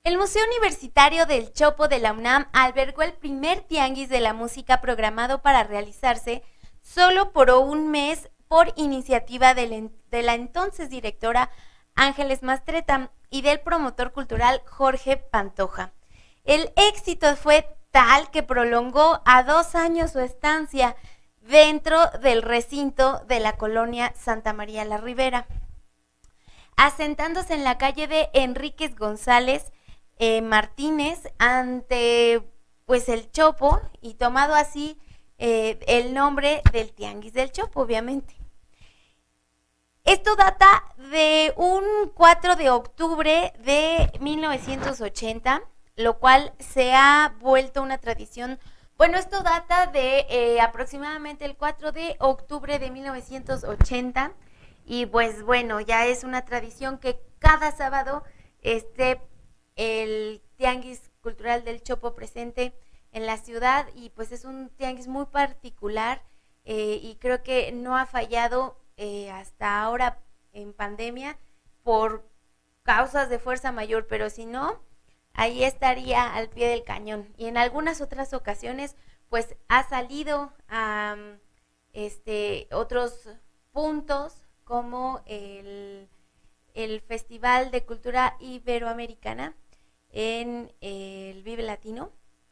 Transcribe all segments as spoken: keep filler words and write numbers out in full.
El Museo Universitario del Chopo de la UNAM albergó el primer tianguis de la música programado para realizarse solo por un mes por iniciativa de la entonces directora Ángeles Mastretta y del promotor cultural Jorge Pantoja. El éxito fue tal que prolongó a dos años su estancia dentro del recinto de la colonia Santa María la Ribera, asentándose en la calle de Enríquez González eh, Martínez ante pues el Chopo y tomado así eh, el nombre del Tianguis del Chopo, obviamente. Esto data de un cuatro de octubre de mil novecientos ochenta, lo cual se ha vuelto una tradición. Bueno, esto data de eh, aproximadamente el cuatro de octubre de mil novecientos ochenta y pues bueno, ya es una tradición que cada sábado esté el Tianguis Cultural del Chopo presente en la ciudad y pues es un tianguis muy particular eh, y creo que no ha fallado eh, hasta ahora en pandemia por causas de fuerza mayor, pero si no, ahí estaría al pie del cañón. Y en algunas otras ocasiones, pues ha salido a este, otros puntos como el, el Festival de Cultura Iberoamericana en el Vive Latino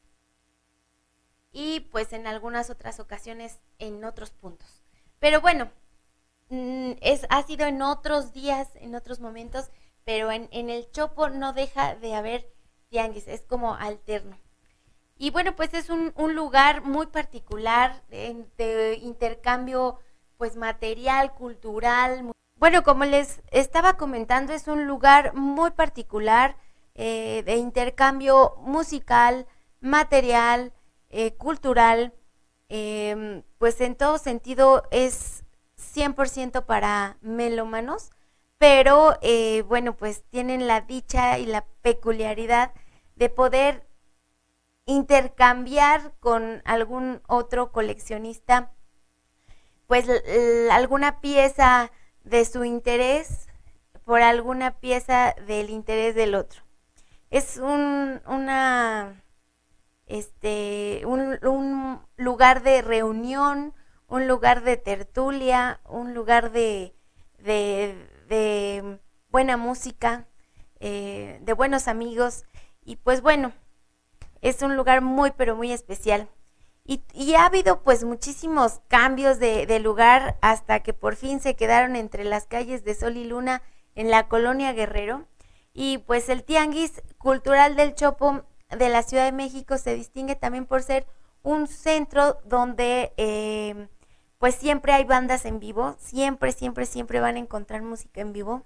y pues en algunas otras ocasiones en otros puntos. Pero bueno, es, ha sido en otros días, en otros momentos, pero en, en el Chopo no deja de haber tianguis, es como alterno. Y bueno, pues es un, un lugar muy particular de, de intercambio pues material, cultural. Bueno, como les estaba comentando, es un lugar muy particular eh, de intercambio musical, material, eh, cultural, eh, pues en todo sentido es cien por ciento para melómanos, pero eh, bueno, pues tienen la dicha y la peculiaridad de poder intercambiar con algún otro coleccionista pues alguna pieza de su interés por alguna pieza del interés del otro. Es un, una, este, un, un lugar de reunión, un lugar de tertulia, un lugar de, de, de buena música, eh, de buenos amigos y pues bueno, es un lugar muy pero muy especial. Y, y ha habido pues muchísimos cambios de, de lugar hasta que por fin se quedaron entre las calles de Sol y Luna en la colonia Guerrero. Y pues el Tianguis Cultural del Chopo de la Ciudad de México se distingue también por ser un centro donde eh, pues siempre hay bandas en vivo, siempre, siempre, siempre van a encontrar música en vivo.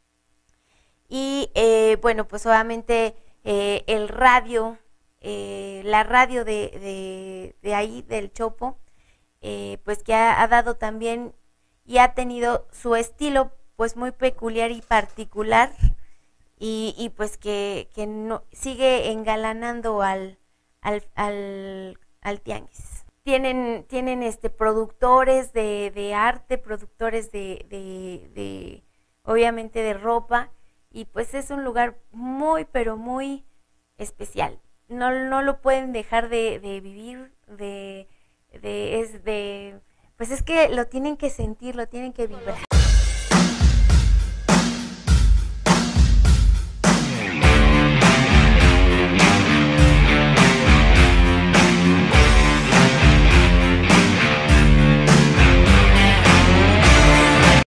Y eh, bueno, pues obviamente eh, el radio, eh, la radio de, de, de ahí, del Chopo, eh, pues que ha, ha dado también y ha tenido su estilo pues muy peculiar y particular. Y, y pues que, que no, sigue engalanando al, al, al, al tianguis. Tienen, tienen este, productores de, de arte, productores de, de, de, obviamente de ropa, y pues es un lugar muy, pero muy especial. No, no lo pueden dejar de, de vivir, de, de, es de, pues es que lo tienen que sentir, lo tienen que vibrar.